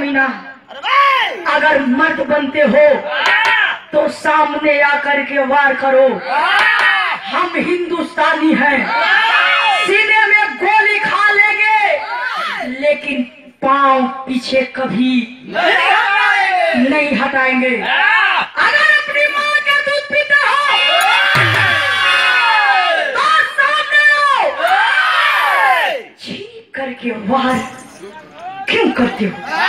मीना, अगर मर्द बनते हो तो सामने आकर के वार करो। हम हिंदुस्तानी हैं, सीने में गोली खा लेंगे लेकिन पांव पीछे कभी नहीं हटाएंगे। अगर अपनी माँ का दूध पीते हो तो सामने आओ, छीन करके वार क्यों करते हो?